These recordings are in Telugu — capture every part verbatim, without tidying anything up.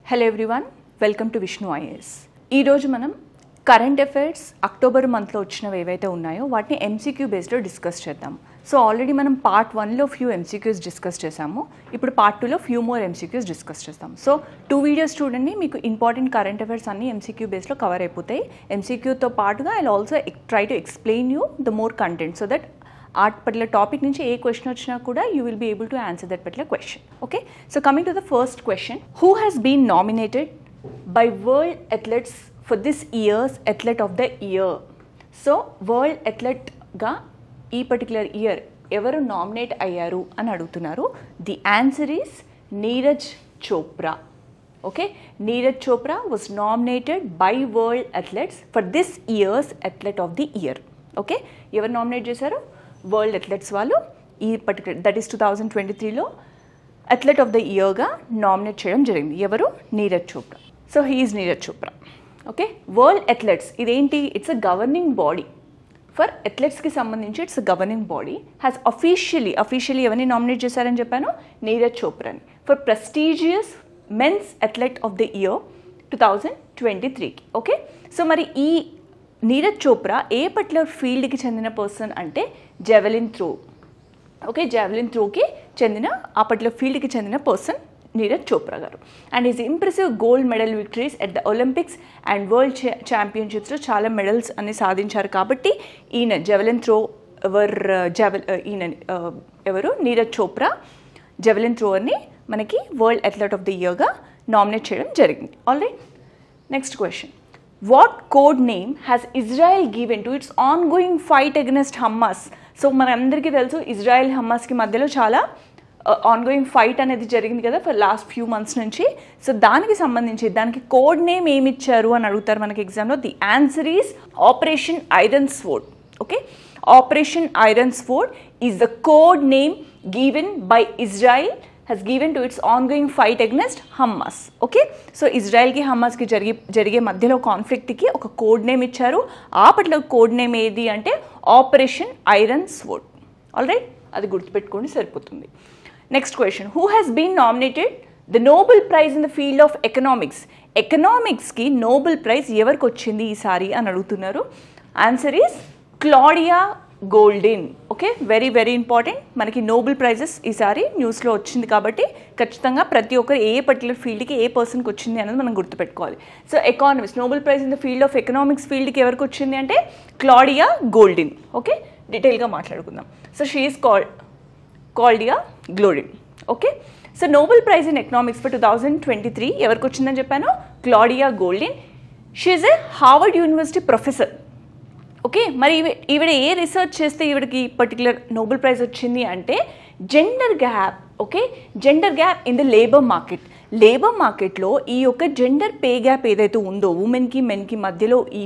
Hello everyone, welcome to Vishnu IAS. ఈరోజు మనం కరెంట్ అఫైర్స్ అక్టోబర్ మంత్లో వచ్చినవి ఏవైతే ఉన్నాయో వాటిని ఎంసీక్యూ బేస్లో డిస్కస్ చేద్దాం. సో ఆల్రెడీ మనం పార్ట్ వన్లో ఫ్యూ ఎంసీక్యూస్ డిస్కస్ చేసాము. ఇప్పుడు పార్ట్ టూలో ఫ్యూ మోర్ ఎంసీక్యూస్ డిస్కస్ చేస్తాం. సో టూ వీడియోస్ చూడండి, మీకు ఇంపార్టెంట్ కరెంట్ అఫైర్స్ అన్ని ఎంసీక్యూ బేస్లో కవర్ అయిపోతాయి. ఎంసీక్యూతో పాటుగా I also try to explain you the more content so that ఆ పర్టికులర్ టాపిక్ నుంచి ఏ క్వశ్చన్ వచ్చినా కూడా you will be able to answer that particular question. Okay, so coming to the first question, who has been nominated by world athletics for this year's athlete of the year? So world అథ్లెట్గా ఈ పర్టికులర్ ఇయర్ ఎవరు నామినేట్ అయ్యారు అని అడుగుతున్నారు. The answer is Neeraj Chopra. Okay, Neeraj Chopra was nominated by world athletics for this year's athlete of the year. Okay, ఎవరు నామినేట్ చేశారు? వరల్డ్ అథ్లెట్స్ వాళ్ళు ఈ particular that is two thousand twenty త్రీలో అథ్లెట్ ఆఫ్ ద ఇయర్గా నామినేట్ చేయడం జరిగింది. ఎవరు? Neeraj Chopra. So he is Neeraj Chopra. Okay, world athletics ఇదేంటి? It's a governing body for అథ్లెట్స్కి సంబంధించి. It's a governing body has officially officially ఎవరిని నామినేట్ చేశారని చెప్పాను? నీరజ్ చోప్రాని for prestigious men's athlete of the year two thousand twenty త్రీకి. ఓకే, సో మరి ఈ నీరజ్ చోప్రా ఏ పర్టికులర్ ఫీల్డ్కి చెందిన పర్సన్ అంటే జావెలిన్ త్రో. ఓకే, జావెలిన్ త్రోకి చెందిన ఆ పర్టికులర్ ఫీల్డ్కి చెందిన person Neeraj Chopra garu. And is impressive gold medal victories at the Olympics and world ఛాంపియన్షిప్స్లో చాలా మెడల్స్ అన్ని సాధించారు. కాబట్టి ఈయన జావెలిన్ త్రో ఎవర్ జావెల్ ఈయన ఎవరు? నీరజ్ చోప్రా జావెలిన్ త్రోని మనకి వరల్డ్ అథ్లెట్ ఆఫ్ ద ఇయర్గా నామినేట్ చేయడం జరిగింది. Alright, next question, what code name has Israel given to its ongoing fight against Hamas? So మన అందరికీ తెలుసు ఇజ్రాయెల్ హమాస్కి మధ్యలో చాలా ఆన్గోయింగ్ ఫైట్ అనేది జరిగింది కదా ఫర్ లాస్ట్ ఫ్యూ మంత్స్ నుంచి. సో దానికి సంబంధించి దానికి కోడ్ నేమ్ ఏమి ఇచ్చారు అని అడుగుతారు మనకి ఎగ్జామ్లో. The answer is operation iron sword. Okay, operation iron sword is the code name given by Israel has given to its ongoing fight against Hamas. Okay, so ఇజ్రాయెల్కి హమాస్కి జరిగే జరిగే మధ్యలో కాన్ఫ్లిక్ట్కి ఒక కోడ్ నేమ్ ఇచ్చారు. ఆ పట్ల కోడ్ నేమ్ ఏది అంటే ఆపరేషన్ ఐరన్ స్వోర్డ్. ఆల్రైట్, అది గుర్తుపెట్టుకోండి సరిపోతుంది. Next question, who has been nominated the Nobel prize in the field of economics? ఎకనామిక్స్కి నోబెల్ ప్రైజ్ ఎవరికి వచ్చింది ఈసారి అని అడుగుతున్నారు. Answer is Claudia Goldin. Okay, very very important. మనకి నోబెల్ ప్రైజెస్ ఈసారి న్యూస్లో వచ్చింది కాబట్టి ఖచ్చితంగా ప్రతి ఒక్కరు ఏ పర్టికులర్ ఫీల్డ్కి ఏ పర్సన్కి వచ్చింది అనేది మనం గుర్తుపెట్టుకోవాలి. So economics Nobel prize in the field of economics ఫీల్డ్కి ఎవరికి వచ్చింది అంటే క్లాడియా గోల్డిన్. ఓకే, డీటెయిల్గా మాట్లాడుకుందాం. So she is called Claudia Goldin. Okay, so Nobel prize in economics for two thousand twenty three ఎవరికి వచ్చిందని చెప్పాను? Claudia Goldin. She is a Harvard university professor. Okay, మరి ఈవిడ ఏ రీసెర్చ్ చేస్తే ఈవిడకి పర్టికులర్ నోబెల్ ప్రైజ్ వచ్చింది అంటే gender gap. Okay, gender gap in the labour market. Labour మార్కెట్లో ఈ యొక్క జెండర్ పే గ్యాప్ ఏదైతే ఉందో, ఉమెన్కి మెన్కి మధ్యలో ఈ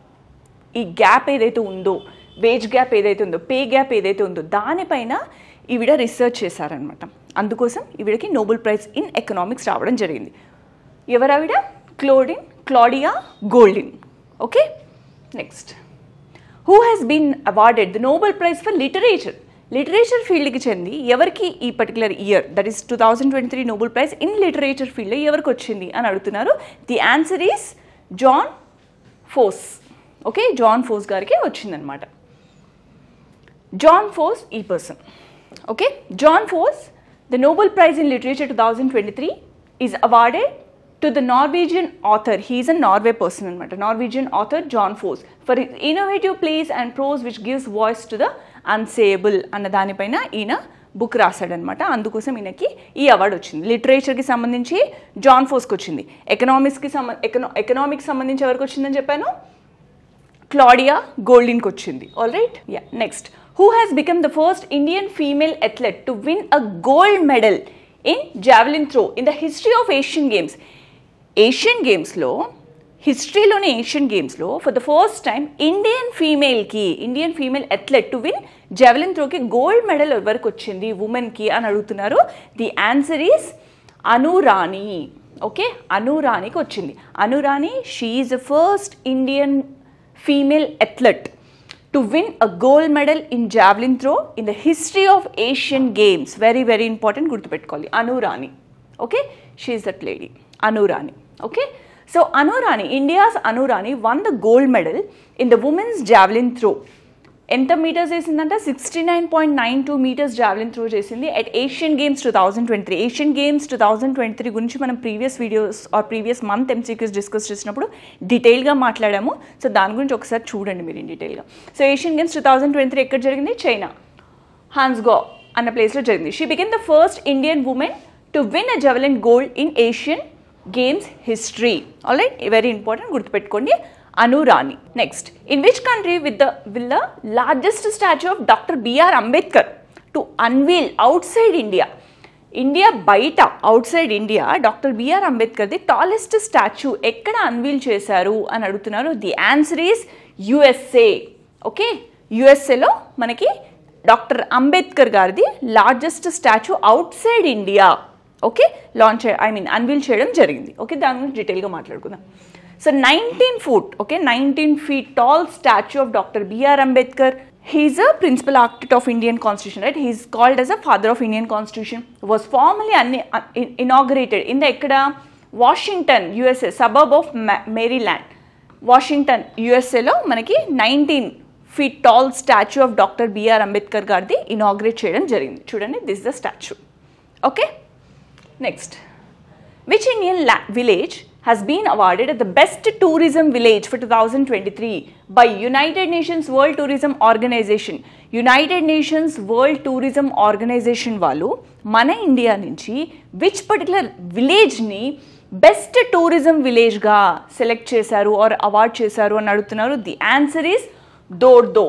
ఈ గ్యాప్ ఏదైతే ఉందో, వేజ్ గ్యాప్ ఏదైతే ఉందో, పే గ్యాప్ ఏదైతే ఉందో దానిపైన ఈవిడ రీసెర్చ్ చేశారనమాట. అందుకోసం ఈవిడకి నోబెల్ ప్రైజ్ ఇన్ ఎకనామిక్స్ రావడం జరిగింది. ఎవరావిడ? Claudine Claudia Goldin. Okay, next, who has been awarded the Nobel Prize for Literature? Literature ఫీల్డ్కి చెంది ఎవరికి ఈ particular year that is two thousand twenty three Nobel prize in literature ఫీల్డ్లో ఎవరికి వచ్చింది అని అడుగుతున్నారు. The answer is Jon Fosse. Okay, Jon Fosse గారికి వచ్చిందనమాట. జాన్ ఫోస్ ఈ person. Okay, Jon Fosse the Nobel prize in literature two thousand twenty three is awarded to the Norwegian author. He is a Norway person anamata. Norwegian author John Foss for his innovative plays and prose which gives voice to the unsayable అన్న దానిపైన ఈయన బుక్ రాశాడనమాట. అందుకోసం ఈయనకి ఈ అవార్డు వచ్చింది. లిటరేచర్కి సంబంధించి జాన్ ఫోస్కి వచ్చింది. ఎకనామిక్స్కి సంబంధ ఎకనా ఎకనామిక్స్ సంబంధించి ఎవరికి వచ్చిందని చెప్పాను? క్లాడియా గోల్డిన్కి వచ్చింది. All right, yeah. Next, who has become the first Indian female athlete to win a gold medal in javelin throw in the history of Asian games? Asian గేమ్స్లో హిస్టరీలోని ఏషియన్ గేమ్స్లో for the first time Indian ఫీమేల్కి Indian female athlete to win javelin త్రోకి గోల్డ్ మెడల్ ఎవరికి వచ్చింది ఉమెన్కి అని అడుగుతున్నారు. The answer is Anu Rani. Okay, అనురాణికి వచ్చింది. Anu Rani, she is the first Indian female athlete to win a gold medal in javelin throw in the history of Asian games. Very very important, గుర్తుపెట్టుకోవాలి. Anu Rani. Okay, she is that lady. Anu Rani. Okay, so Anu Rani, India's Anu Rani won the gold medal in the women's javelin throw. ఎంత మీటర్స్ వేసిందంటే sixty nine point nine two metres javelin throw చేసింది at Asian games two thousand twenty three Asian games two thousand twenty three గురించి మనం previous videos or previous month MCQs discuss చేసినప్పుడు డీటెయిల్గా మాట్లాడాము. సో దాని గురించి ఒకసారి చూడండి మీరు ఇన్ డీటెయిల్గా. So Asian games two thousand twenty three ఎక్కడ జరిగింది? చైనా హాన్స్గో అన్న ప్లేస్లో జరిగింది. She became the first Indian woman to win a javelin gold in Asian games history. Alright, very important, గుర్తుపెట్టుకోండి. Anu Rani. Next, in which country with the will the largest statue of Doctor B R Ambedkar to unveil outside India? India బయట outside India doctor B R Ambedkar the tallest statue ఎక్కడ అన్వీల్ చేశారు అని అడుగుతున్నారు. The answer is USA. Okay, యుఎస్ఏలో మనకి డాక్టర్ అంబేద్కర్ గారిది largest statue outside India okay launch I mean unveil చేయడం జరిగింది. ఓకే, దాని గురించి డీటెయిల్గా మాట్లాడుకుందాం. So nineteen foot, okay, nineteen feet tall statue of Doctor B R Ambedkar. He is a principal architect of Indian Constitution, right? He is called as a father of Indian Constitution. Was formally inaugurated in the ekkada Washington, U S A, suburb of Ma Maryland. Washington, U S A lo manaki nineteen feet tall statue of Doctor B R Ambedkar gardi inaugurate cheyadam jarigindi. Chudandi, this is the statue. Okay? Next. Which Indian village has been awarded as the best tourism village for two thousand twenty-three by United Nations World Tourism Organization. United Nations World Tourism Organization వాళ్ళు మన ఇండియా నుంచి విచ్ పర్టికులర్ విలేజ్ని బెస్ట్ టూరిజం విలేజ్గా సెలెక్ట్ చేశారు ఆర్ అవార్డ్ చేశారు అని అడుగుతున్నారు. The answer is Dhordo.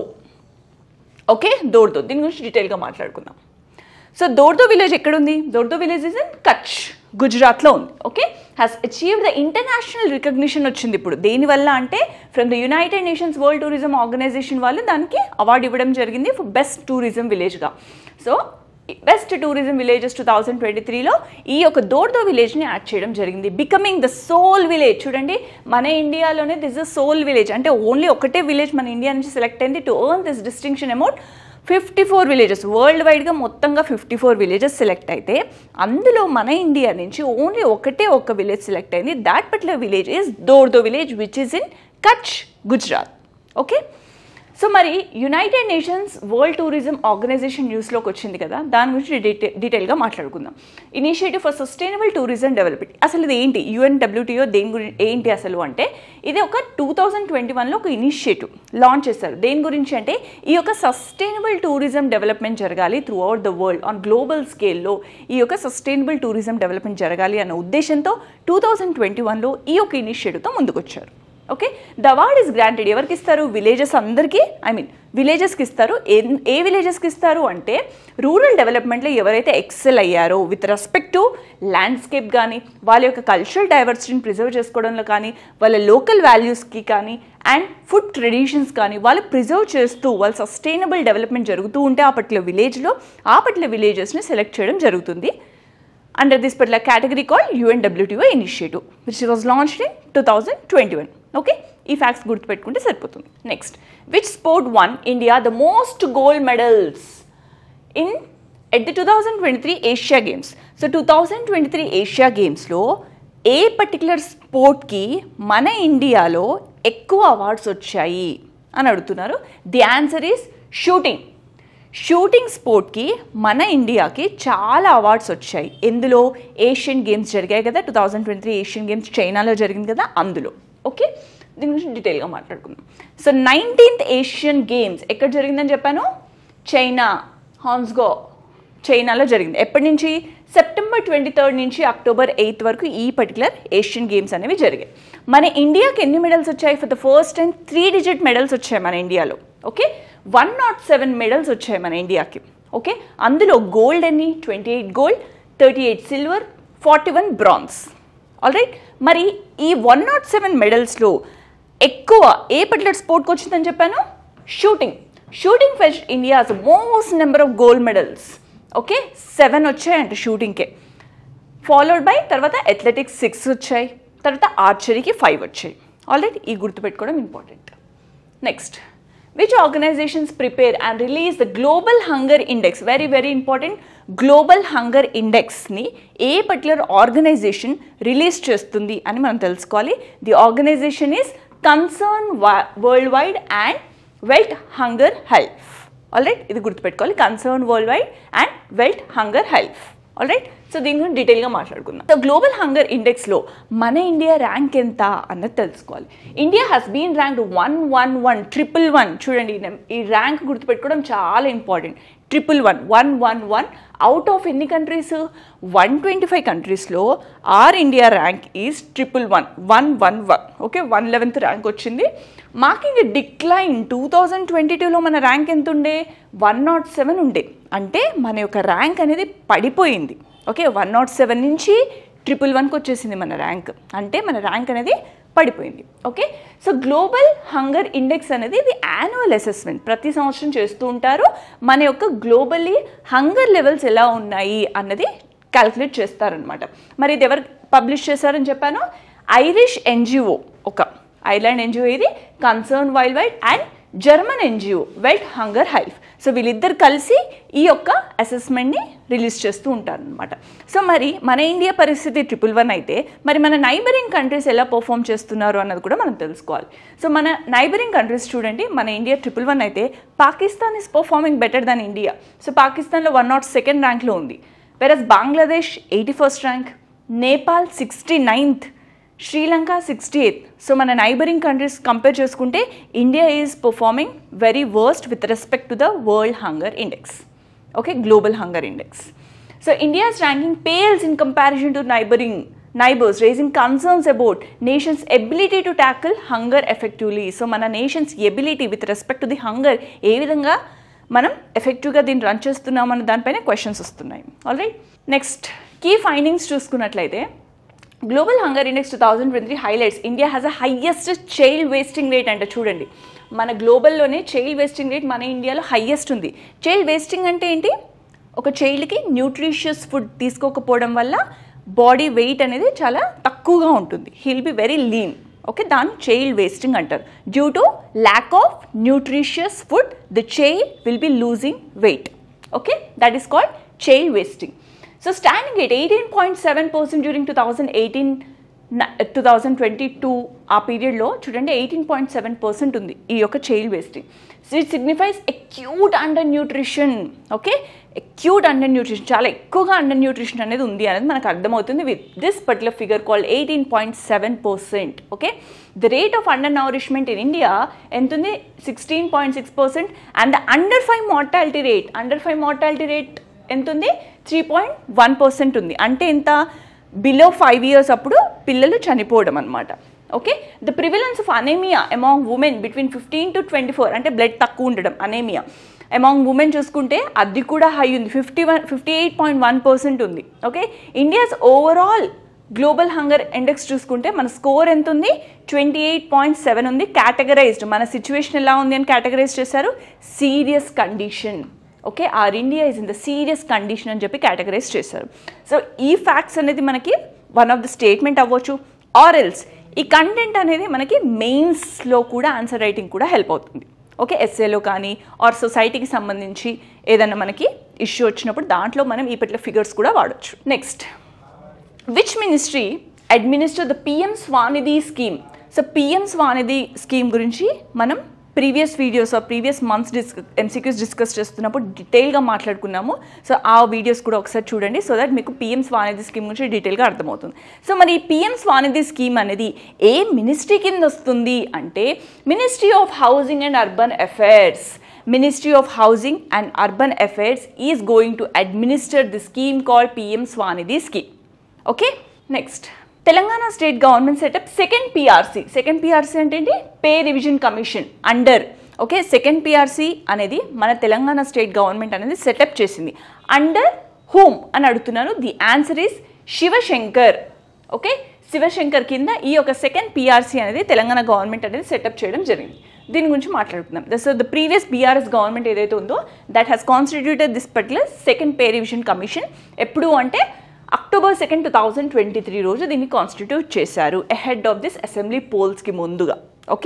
Okay, Dhordo. దీని గురించి డీటెయిల్గా మాట్లాడుకుందాం. సో దోర్దో విలేజ్ ఎక్కడుంది? Dhordo village is in Kutch, గుజరాత్లో ఉంది. Okay, has achieve the international recognition వచ్చింది. ఇప్పుడు దేనివల్ల అంటే from the United Nations World Tourism Organization వాళ్ళు దానికి అవార్డు ఇవ్వడం జరిగింది ఫర్ బెస్ట్ టూరిజం విలేజ్గా. So best tourism villages two thousand twenty త్రీలో ఈ యొక్క దోర్దో విలేజ్ని యాడ్ చేయడం జరిగింది. Becoming the sole village. చూడండి, మన ఇండియాలోనే దిస్ ఇస్ సోల్ విలేజ్, అంటే ఓన్లీ ఒకటే విలేజ్ మన ఇండియా నుంచి సెలెక్ట్ అయింది to earn this distinction amount. Fifty four villages world వైడ్గా మొత్తంగా ఫిఫ్టీ ఫోర్ విలేజెస్ సెలెక్ట్ అయితే అందులో మన ఇండియా నుంచి ఓన్లీ ఒకటే ఒక విలేజ్ సెలెక్ట్ అయింది. That particular village is Dhordo village which is in Kutch, Gujarat. Okay, so మరి United Nations World Tourism Organization న్యూస్లోకి వచ్చింది కదా, దాని గురించి డీటెయిల్ డీటెయిల్గా మాట్లాడుకుందాం. Initiative for sustainable tourism development. అసలు ఇది ఏంటి? యుఎన్డబ్ల్యూటీఓ దేని గురించి ఏంటి అసలు అంటే ఇది ఒక టూ థౌజండ్ ట్వంటీ వన్లో ఒక ఇనిషియేటివ్ లాంచ్ చేశారు. దేని గురించి అంటే ఈ యొక్క సస్టైనబుల్ టూరిజం డెవలప్మెంట్ జరగాలి throughout the world on global స్కేల్లో. ఈ యొక్క సస్టైనబుల్ టూరిజం డెవలప్మెంట్ జరగాలి అన్న ఉద్దేశంతో టూ థౌజండ్ ట్వంటీ వన్లో ఈ యొక్క ఇనిషియేటివ్తో ముందుకొచ్చారు. Okay, the award is granted. ఎవరికి ఇస్తారు? విలేజెస్ అందరికీ, ఐ మీన్ విలేజెస్కి ఇస్తారు. ఏ ఏ విలేజెస్కి ఇస్తారు అంటే రూరల్ డెవలప్మెంట్లో ఎవరైతే ఎక్సెల్ అయ్యారో విత్ రెస్పెక్ట్ టు ల్యాండ్స్కేప్ కానీ వాళ్ళ యొక్క కల్చరల్ డైవర్సిటీని ప్రిజర్వ్ చేసుకోవడంలో కానీ వాళ్ళ లోకల్ వాల్యూస్కి కానీ అండ్ ఫుడ్ ట్రెడిషన్స్ కానీ వాళ్ళు ప్రిజర్వ్ చేస్తూ వాళ్ళ సస్టైనబుల్ డెవలప్మెంట్ జరుగుతూ ఉంటే ఆ పర్టికులర్ విలేజ్లో ఆ పర్టికులర్ విలేజెస్ని సెలెక్ట్ చేయడం జరుగుతుంది under this particular category called U N W T O initiative which was launched in two thousand twenty-one. Okay, ee facts gurtu pettukunte saripothundi. Next, which sport won India the most gold medals in at the two thousand twenty-three Asia Games? So two thousand twenty-three Asia Games lo ఏ పర్టికులర్ స్పోర్ట్కి మన ఇండియాలో ఎక్కువ అవార్డ్స్ వచ్చాయి అని అడుగుతున్నారు. The answer is shooting. Shooting స్పోర్ట్కి మన ఇండియాకి చాలా అవార్డ్స్ వచ్చాయి. ఎందులో? ఏషియన్ గేమ్స్ జరిగాయి కదా, two thousand twenty three Asian games చైనాలో జరిగింది కదా, అందులో. ఓకే, దీని గురించి డీటెయిల్గా మాట్లాడుకుందాం. సో నైన్టీన్త్ ఏషియన్ గేమ్స్ ఎక్కడ జరిగిందని చెప్పాను? చైనా, హాన్స్గో, చైనాలో జరిగింది. ఎప్పటి నుంచి? సెప్టెంబర్ ట్వంటీ థర్డ్ నుంచి అక్టోబర్ ఎయిత్ వరకు ఈ పర్టికులర్ ఏషియన్ గేమ్స్ అనేవి జరిగాయి. మన ఇండియాకి ఎన్ని మెడల్స్ వచ్చాయి? For the first time three digit medals వచ్చాయి మన ఇండియాలో. Okay, one nought seven medals వచ్చాయి మన ఇండియాకి. ఓకే, అందులో గోల్డ్ ఎన్ని? Twenty eight gold, thirty eight silver, forty one bronze. Alright, మరి ఈ వన్ నాట్ సెవెన్ మెడల్స్లో ఎక్కువ ఏ పర్టికులర్ స్పోర్ట్కి వచ్చిందని చెప్పాను? Shooting. Shooting first India's most number of gold medals. Okay, seven వచ్చాయంట షూటింగ్కే. ఫాలోడ్ బై తర్వాత అథ్లెటిక్స్ సిక్స్ వచ్చాయి, తర్వాత ఆర్చరీకి ఫైవ్ వచ్చాయి. ఆల్రైట్, ఈ గుర్తుపెట్టుకోవడం important. Next, Which organizations prepare and release the Global Hunger Index? Very very important. Global Hunger Index ni ఏ పర్టికులర్ ఆర్గనైజేషన్ రిలీజ్ చేస్తుంది అని మనం తెలుసుకోవాలి. The organization is Concern Worldwide and Welthungerhilfe. Alright, ఇది గుర్తుపెట్టుకోవాలి. Concern Worldwide and Welthungerhilfe. Alright, so దీని గురించి డీటెయిల్గా మాట్లాడుకుందాం. సో గ్లోబల్ హంగర్ ఇండెక్స్లో మన ఇండియా ర్యాంక్ ఎంత అన్నది తెలుసుకోవాలి. India has been ranked one one one triple one. చూడండి, ఈ ర్యాంక్ గుర్తుపెట్టుకోవడం చాలా important. Triple one one one one out of ఎన్ని కంట్రీస్? వన్ ట్వంటీ ఫైవ్ కంట్రీస్లో or India rank is triple one one one one. Okay, one eleventh rank వచ్చింది. Marking decline two thousand twenty టూలో మన ర్యాంక్ ఎంత ఉండే? వన్ నాట్ సెవెన్ ఉండే. అంటే మన యొక్క ర్యాంక్ అనేది పడిపోయింది. ఓకే, వన్ నాట్ సెవెన్ నుంచి ట్రిపుల్ వన్కి వచ్చేసింది మన ర్యాంక్. అంటే మన ర్యాంక్ అనేది పడిపోయింది. Okay, so global hunger index అనేది ఇది యాన్యువల్ అసెస్మెంట్, ప్రతి సంవత్సరం చేస్తూ ఉంటారు. మన యొక్క గ్లోబల్లీ హంగర్ లెవెల్స్ ఎలా ఉన్నాయి అన్నది క్యాల్కులేట్ చేస్తారనమాట. మరి ఇది ఎవరు పబ్లిష్ చేశారని చెప్పాను? ఐరిష్ ఎన్జిఓ, ఒక ఐర్లాండ్ ఎన్జిఓ ఇది, Concern Worldwide and German NGO Welthungerhilfe. So వీళ్ళిద్దరు కలిసి ఈ యొక్క అసెస్మెంట్ని రిలీజ్ చేస్తూ ఉంటారనమాట. సో మరి మన ఇండియా పరిస్థితి ట్రిపుల్ వన్ అయితే మరి మన నైబరింగ్ కంట్రీస్ ఎలా పర్ఫామ్ చేస్తున్నారు అన్నది కూడా మనం తెలుసుకోవాలి. సో మన నైబరింగ్ కంట్రీస్ చూడండి, మన ఇండియా ట్రిపుల్ వన్ అయితే Pakistan is performing better than India. So పాకిస్తాన్లో వన్ నాట్ సెకండ్ ర్యాంక్లో ఉంది. Versus Bangladesh eighty first rank, Nepal sixty ninth, Sri Lanka sixty eighth. So మన నైబరింగ్ కంట్రీస్ కంపేర్ చేసుకుంటే India is performing very worst with respect to the world hunger index. Okay, global hunger index. So India's ranking pales in comparison to neighboring neighbors, raising concerns about nation's ability to tackle hunger effectively. So మన nation's ability with respect to the hunger, ఏ విధంగా మనం ఎఫెక్టివ్గా దీన్ని రన్ చేస్తున్నామన్న దానిపైన క్వశ్చన్స్ వస్తున్నాయి. ఆల్రైట్, నెక్స్ట్ కీ ఫైండింగ్స్ చూసుకున్నట్లయితే global hunger index two thousand twenty three highlights India has a highest child wasting rate అంట. చూడండి, మన గ్లోబల్లోనే చైల్డ్ వేస్టింగ్ రేట్ మన ఇండియాలో హైయెస్ట్ ఉంది. చైల్డ్ వేస్టింగ్ అంటే ఏంటి? ఒక చైల్డ్కి న్యూట్రిషియస్ ఫుడ్ తీసుకోకపోవడం వల్ల బాడీ వెయిట్ అనేది చాలా తక్కువగా ఉంటుంది. He'll be very lean. Okay, దాన్ని చైల్డ్ వేస్టింగ్ అంటారు. Due to lack of nutritious food the child will be losing weight. Okay, that is called child wasting. So standing at eighteen point seven percent during twenty eighteen twenty twenty-two ఆ పీరియడ్లో చూడండి ఎయిటీన్ పాయింట్ సెవెన్ పర్సెంట్ ఉంది ఈ యొక్క child wasting. So it signifies acute under nutrition. Okay, acute under nutrition, చాలా ఎక్కువగా అండర్ న్యూట్రిషన్ అనేది ఉంది అనేది మనకు అర్థమవుతుంది with this particular figure called eighteen point seven percent. Okay, the rate of under nourishment in India ఎంత ఉంది? Sixteen point six percent. And the under five mortality rate under five mortality rate ఎంత ఉంది? త్రీ పాయింట్ వన్ పర్సెంట్ ఉంది. అంటే ఎంత? బిలో ఫైవ్ ఇయర్స్ అప్పుడు పిల్లలు చనిపోవడం అనమాట. Okay, the prevalence of anaemia among women between fifteen to twenty four అంటే బ్లడ్ తక్కువ ఉండడం అనేమియా అమాంగ్ ఉమెన్ చూసుకుంటే అది కూడా హై ఉంది. Fifty one fifty eight point one percent ఉంది. Okay, India's overall global hunger index చూసుకుంటే మన స్కోర్ ఎంత ఉంది? ట్వంటీ ఎయిట్ పాయింట్ సెవెన్ ఉంది. కేటగరైజ్డ్ మన సిచ్యువేషన్ ఎలా ఉంది అని కేటగరైజ్ చేశారు, serious condition. Okay, or India is in the serious condition అని చెప్పి కేటగరైజ్ చేశారు. సో ఈ ఫ్యాక్ట్స్ అనేది మనకి వన్ ఆఫ్ ద స్టేట్మెంట్ అవ్వచ్చు, ఆర్ ఎల్స్ ఈ కంటెంట్ అనేది మనకి మెయిన్స్లో కూడా ఆన్సర్ రైటింగ్ కూడా హెల్ప్ అవుతుంది. ఓకే, ఎస్ఏలో కానీ ఆర్ సొసైటీకి సంబంధించి ఏదైనా మనకి ఇష్యూ వచ్చినప్పుడు దాంట్లో మనం ఈ పట్ల ఫిగర్స్ కూడా వాడచ్చు. Next, which ministry administer the PM Svanidhi scheme? So PM Svanidhi scheme గురించి మనం previous videos or previous months dis MCQs discuss చేస్తున్నప్పుడు డీటెయిల్గా మాట్లాడుకున్నాము. సో ఆ వీడియోస్ కూడా ఒకసారి చూడండి, సో దట్ మీకు పిఎం స్వానిధి స్కీమ్ గురించి డీటెయిల్గా అర్థమవుతుంది. సో మరి ఈ పిఎం స్వానిధి స్కీమ్ అనేది ఏ మినిస్ట్రీ కింద వస్తుంది అంటే ministry of housing and urban affairs. Ministry of Housing and Urban Affairs is going to administer the scheme called P M Swanidhi scheme. Okay, next. Telangana State Government set up second P R C. Second P R C అంటే ఏంటి? Pay Revision Commission under. Okay, second P R C అనేది మన తెలంగాణ స్టేట్ గవర్నమెంట్ అనేది సెటప్ చేసింది. అండర్ హోమ్ అని అడుగుతున్నాను. The answer is Sivasankar. Okay, Sivasankar కింద ఈ యొక్క సెకండ్ P R C అనేది తెలంగాణ గవర్నమెంట్ అనేది సెటప్ చేయడం జరిగింది. దీని గురించి మాట్లాడుకుందాం. So the previous BRS government ఏదైతే ఉందో that has constituted this particular second pay revision commission. ఎప్పుడు అంటే October second two thousand twenty three రోజు దీన్ని కాన్స్టిట్యూట్ చేశారు, అహెడ్ ఆఫ్ దిస్ అసెంబ్లీ పోల్స్కి ముందుగా. Okay,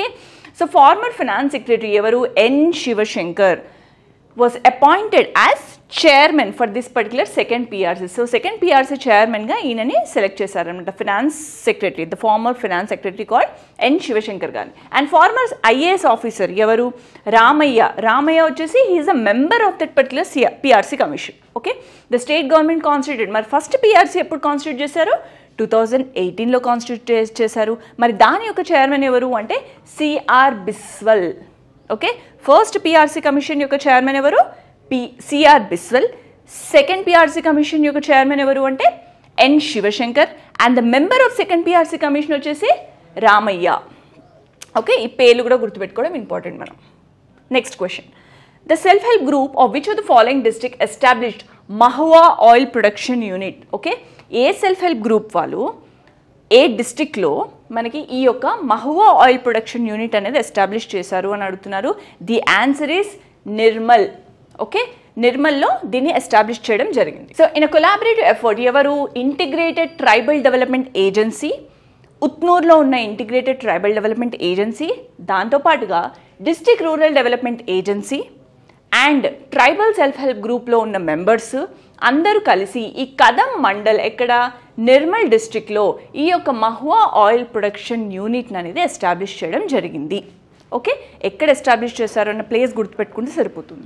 so former finance secretary ఎవరు, N Sivasankar was appointed as chairman for this particular second P R C. So second P R C chairman ga ఈయనని సెలెక్ట్ చేశారనమాట, finance secretary, the former finance secretary called N Sivasankar గారిని. అండ్ ఫార్మర్ ఐఏఎస్ ఆఫీసర్ ఎవరు, రామయ్య. రామయ్య వచ్చేసి he is a member of that particular PRC commission. Okay, the state government constituted. మరి ఫస్ట్ పిఆర్సీ ఎప్పుడు కాన్స్టిట్యూట్ చేశారు, టూ థౌజండ్ ఎయిటీన్లో కాన్స్టిట్యూట్ చేశారు. మరి దాని యొక్క చైర్మన్ ఎవరు అంటే CR Biswal. Okay, first PRC commission యొక్క చైర్మన్ ఎవరు, P CR Biswal. Second PRC commission యొక్క చైర్మన్ ఎవరు అంటే N Sivasankar. And the member of second PRC commission వచ్చేసి రామయ్య. ఓకే, ఈ పేర్లు కూడా గుర్తుపెట్టుకోవడం ఇంపార్టెంట్ మనం. Next question, the self help group of which of the following district established mahua oil production unit. Okay, ఏ సెల్ఫ్ హెల్ప్ గ్రూప్ వాళ్ళు ఏ డిస్ట్రిక్ట్లో మనకి ఈ యొక్క మహువా ఆయిల్ ప్రొడక్షన్ యూనిట్ అనేది ఎస్టాబ్లిష్ చేశారు అని అడుగుతున్నారు. The answer is Nirmal. Okay, నిర్మల్లో దీన్ని ఎస్టాబ్లిష్ చేయడం జరిగింది. So in a collaborative effort ఎవరు, ఇంటిగ్రేటెడ్ ట్రైబల్ డెవలప్మెంట్ ఏజెన్సీ, ఉత్నూరులో ఉన్న ఇంటిగ్రేటెడ్ ట్రైబల్ డెవలప్మెంట్ ఏజెన్సీ, దాంతోపాటుగా district rural development agency and tribal self help గ్రూప్లో ఉన్న మెంబర్స్ అందరూ కలిసి ఈ కదం మండల్ ఎక్కడ, నిర్మల్ డిస్ట్రిక్ట్లో ఈ యొక్క మహువా ఆయిల్ ప్రొడక్షన్ యూనిట్ అనేది ఎస్టాబ్లిష్ చేయడం జరిగింది. ఓకే, ఎక్కడ ఎస్టాబ్లిష్ చేశారు అన్న ప్లేస్ గుర్తుపెట్టుకుంటే సరిపోతుంది.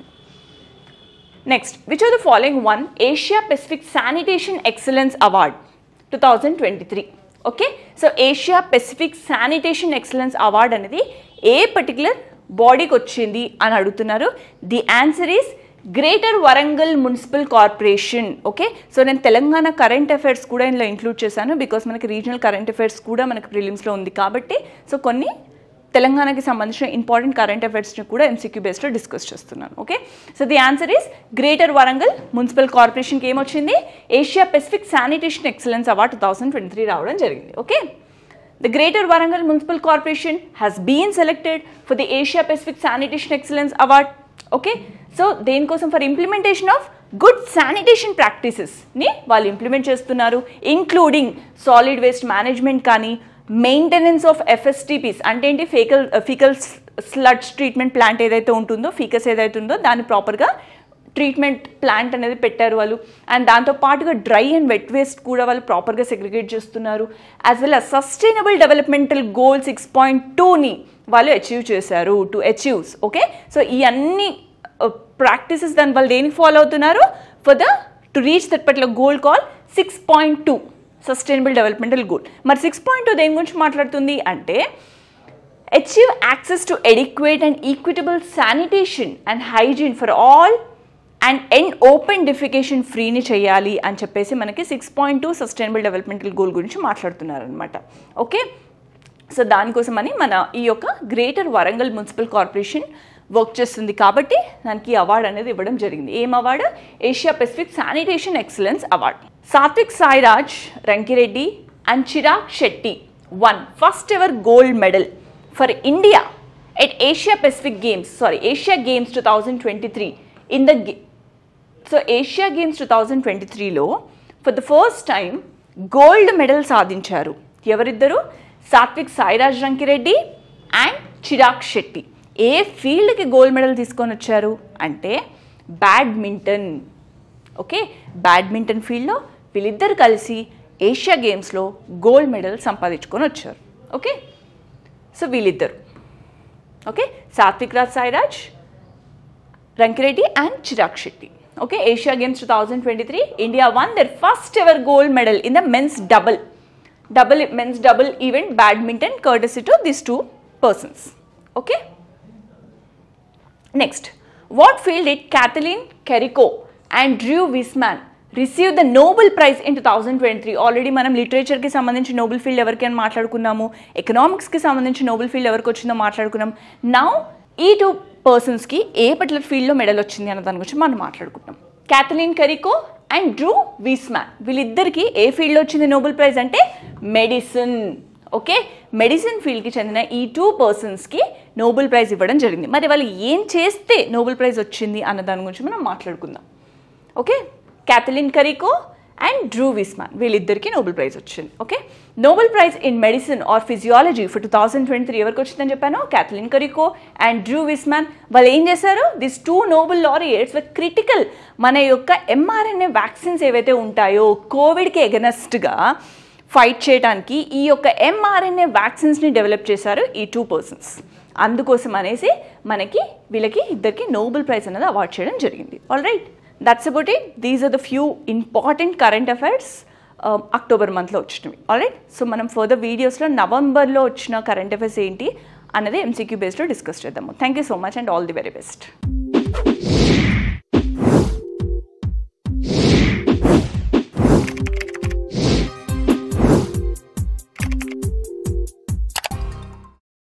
Next, which are the following one Asia Pacific sanitation excellence award two thousand twenty three. Okay, so Asia Pacific sanitation excellence award అనేది ఏ పర్టికులర్ బాడీకి వచ్చింది అని అడుగుతున్నారు. The answer is greater Warangal municipal corporation. Okay, so నేను తెలంగాణ కరెంట్ అఫైర్స్ కూడా ఇందులో ఇంక్లూడ్ చేశాను, బికాస్ మనకి రీజనల్ కరెంట్ అఫైర్స్ కూడా మనకి ప్రిలిమ్స్లో ఉంది కాబట్టి. సో కొన్ని తెలంగాణకి సంబంధించిన ఇంపార్టెంట్ కరెంట్ అఫైర్స్ని కూడా ఎంసీక్యూ బేస్లో డిస్కస్ చేస్తున్నాను. Okay, so the answer is greater Warangal municipal కార్పొరేషన్కి ఏమొచ్చింది, Asia Pacific sanitation excellence award two thousand twenty three రావడం జరిగింది. Okay, the Greater Warangal Municipal Corporation has been selected for the Asia Pacific Sanitation Excellence Award. Okay, so దేనికోసం for implementation of good sanitation ప్రాక్టీసెస్ని వాళ్ళు ఇంప్లిమెంట్ చేస్తున్నారు, ఇంక్లూడింగ్ సాలిడ్ వేస్ట్ మేనేజ్మెంట్ కానీ, మెయింటెనెన్స్ ఆఫ్ ఎఫ్ఎస్టీపీస్ అంటే ఏంటి, faecal faecal sludge treatment plant ఏదైతే ఉంటుందో, ఫీకస్ ఏదైతే ఉందో దాన్ని ప్రాపర్గా ట్రీట్మెంట్ ప్లాంట్ అనేది పెట్టారు వాళ్ళు. అండ్ దాంతో పాటుగా డ్రై అండ్ వెట్ వేస్ట్ కూడా వాళ్ళు ప్రాపర్గా సెగ్రిగేట్ చేస్తున్నారు. As well as sustainable developmental goal six point టూని వాళ్ళు అచీవ్ చేశారు, టు అచీవ్స్. ఓకే, సో ఈ అన్ని ప్రాక్టీసెస్ దాని వాళ్ళు దేనికి ఫాలో అవుతున్నారు, for the to reach that particular goal call six point two sustainable developmental goal. మరి సిక్స్ పాయింట్ టూ దేని గురించి మాట్లాడుతుంది అంటే achieve access to adequate and equitable sanitation and hygiene for all and end open defecation ఫ్రీని చేయాలి అని చెప్పేసి మనకి six point two sustainable developmental goal గురించి మాట్లాడుతున్నారనమాట. ఓకే, సో దానికోసం అని మన ఈ యొక్క greater Warangal municipal corporation work చేస్తుంది కాబట్టి దానికి అవార్డు అనేది ఇవ్వడం జరిగింది. ఏం award, Asia Pacific sanitation excellence award. Satwik Sairaj Rankireddy and Chirag Shetty won first ever gold medal for India at Asia Pacific games sorry Asia games two thousand twenty three in the so Asia games two thousand twenty త్రీలో for the first time gold medal సాధించారు. ఎవరిద్దరు, సాత్విక్ సాయిరాజ్ రంకిరెడ్డి అండ్ చిరాగ్ శెట్టి. ఏ ఫీల్డ్కి గోల్డ్ మెడల్ తీసుకొని వచ్చారు అంటే బ్యాడ్మింటన్. ఓకే, బ్యాడ్మింటన్ ఫీల్డ్లో వీళ్ళిద్దరు కలిసి ఏషియా గేమ్స్లో గోల్డ్ మెడల్ సంపాదించుకొని వచ్చారు. ఓకే, సో వీళ్ళిద్దరు. Okay, Satwik Raj Sairaj Rankireddy and Chirag Shetty. Okay, Asia Games twenty twenty-three, India won their first ever gold medal in the men's double, double men's double event badminton, courtesy to these two persons. Okay. Next, what field did Kathleen Carrico and Drew Wiseman receive the Nobel Prize in twenty twenty-three? Already మనం లిటరేచర్ కి సంబంధించి నోబెల్ ఫీల్డ్ ఎవరికి అని మాట్లాడుకున్నాము, ఎకనామిక్స్ కి సంబంధించి నోబెల్ ఫీల్డ్ ఎవరికి వచ్చిందో మాట్లాడుకున్నాం. నౌ ఈ టూ పర్సన్స్కి ఏ పర్టికులర్ ఫీల్డ్లో మెడల్ వచ్చింది అన్న దాని గురించి మనం మాట్లాడుకుంటాం. Katalin Kariko and Drew Weissman వీళ్ళిద్దరికి ఏ ఫీల్డ్లో వచ్చింది నోబెల్ ప్రైజ్ అంటే మెడిసిన్. ఓకే, మెడిసిన్ ఫీల్డ్కి చెందిన ఈ టూ పర్సన్స్కి నోబెల్ ప్రైజ్ ఇవ్వడం జరిగింది. మరి వాళ్ళు ఏం చేస్తే నోబెల్ ప్రైజ్ వచ్చింది అన్న దాని గురించి మనం మాట్లాడుకుందాం. Okay, Katalin Kariko and Drew Weissman, వీళ్ళిద్దరికి నోబెల్ ప్రైజ్ వచ్చింది. Okay, Nobel prize in medicine or physiology for two thousand twenty three ఎవరికి వచ్చిందని చెప్పాను? Katalin Kariko and Drew Weissman. వాళ్ళు ఏం చేశారు? This two Nobel laureates with critical మన యొక్క ఎంఆర్ఎన్ఏ వ్యాక్సిన్స్ ఏవైతే ఉంటాయో కోవిడ్కి ఎగనెస్ట్గా ఫైట్ చేయడానికి ఈ యొక్క ఎంఆర్ఎన్ఏ వ్యాక్సిన్స్ని డెవలప్ చేశారు ఈ టూ పర్సన్స్. అందుకోసం అనేసి మనకి వీళ్ళకి ఇద్దరికి నోబెల్ ప్రైజ్ అనేది అవార్డ్ చేయడం జరిగింది. All right, that's about it. These are the few important current affairs October మంత్లో వచ్చినవి. ఆల్ రైట్, సో మనం ఫర్దర్ వీడియోస్లో నవంబర్లో వచ్చిన కరెంట్ అఫైర్స్ ఏంటి అన్నది ఎంసీక్యూ బేస్లో డిస్కస్ చేద్దాము. Thank you so much and all the very best.